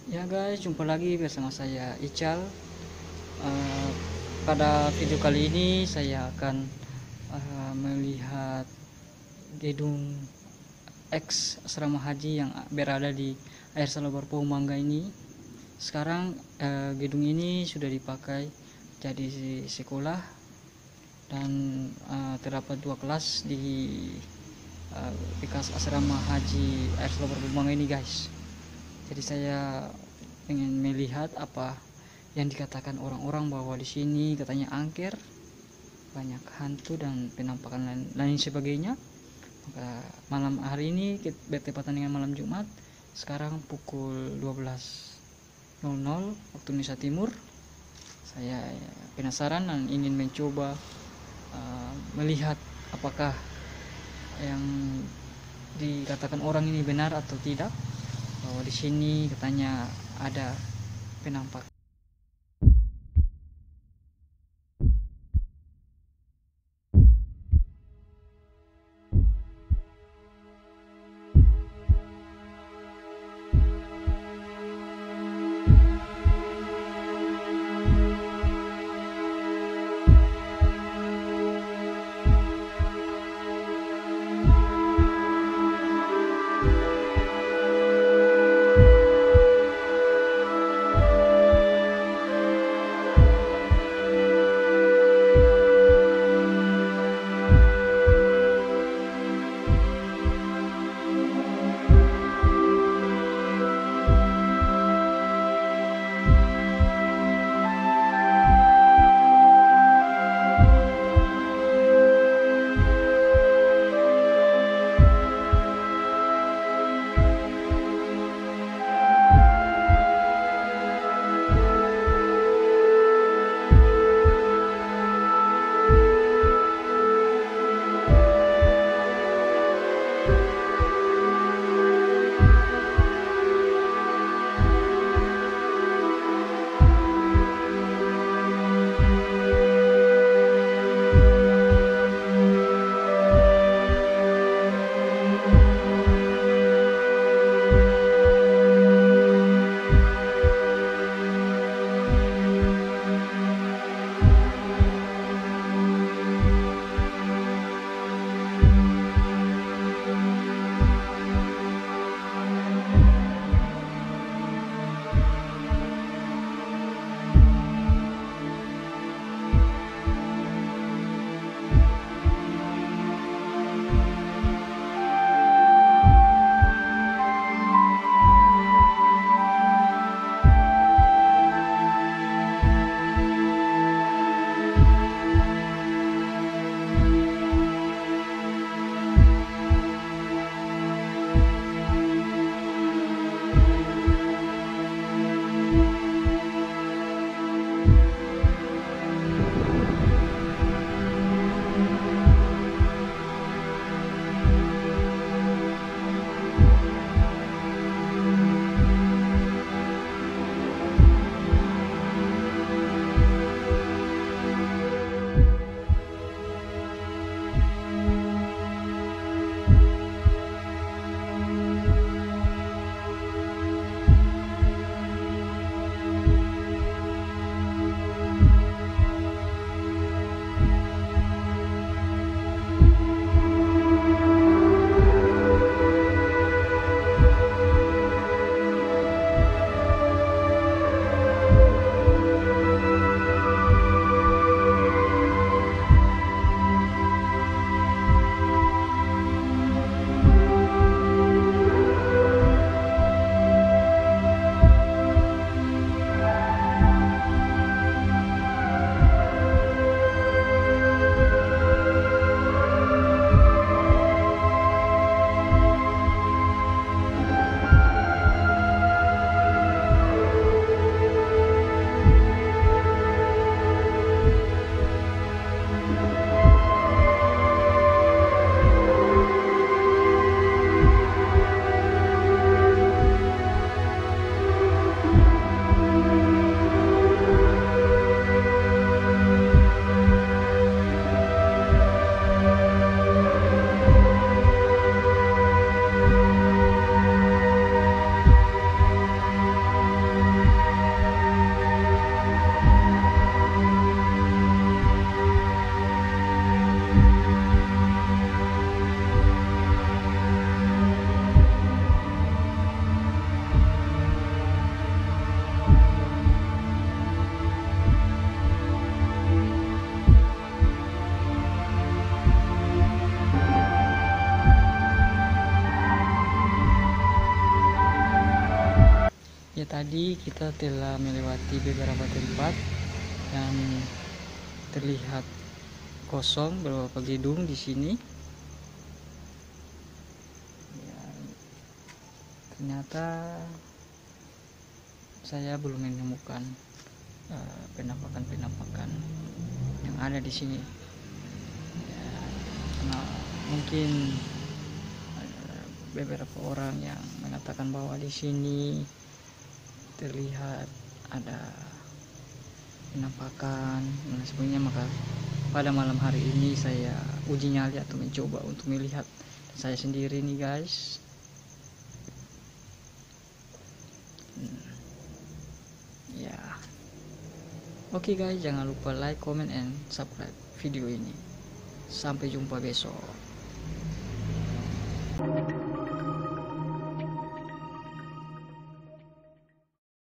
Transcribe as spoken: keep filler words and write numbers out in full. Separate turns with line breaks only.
Ya guys, jumpa lagi bersama saya Ical. Eh, Pada video kali ini saya akan eh, melihat gedung X asrama haji yang berada di Air Salobar Mangga ini. Sekarang eh, gedung ini sudah dipakai jadi sekolah dan eh, terdapat dua kelas di eh, bekas asrama haji Air Salobar Mangga ini guys. Jadi saya ingin melihat apa yang dikatakan orang-orang bahwa di sini katanya angker, banyak hantu dan penampakan lain, lain sebagainya. Maka malam hari ini bertepatan dengan malam Jumat, sekarang pukul dua belas nol nol waktu Indonesia Timur. Saya penasaran dan ingin mencoba uh, melihat apakah yang dikatakan orang ini benar atau tidak, bahwa di sini katanya ada penampak. tadi kita telah melewati beberapa tempat yang terlihat kosong, beberapa gedung di sini. Ya, ternyata saya belum menemukan uh, penampakan-penampakan yang ada di sini. Ya, karena mungkin uh, beberapa orang yang mengatakan bahwa di sini terlihat ada penampakan dan sebagainya, maka pada malam hari ini saya uji nyali atau mencoba untuk melihat saya sendiri nih guys. hmm. Ya, oke okay guys, jangan lupa like, comment, and subscribe video ini. Sampai jumpa besok.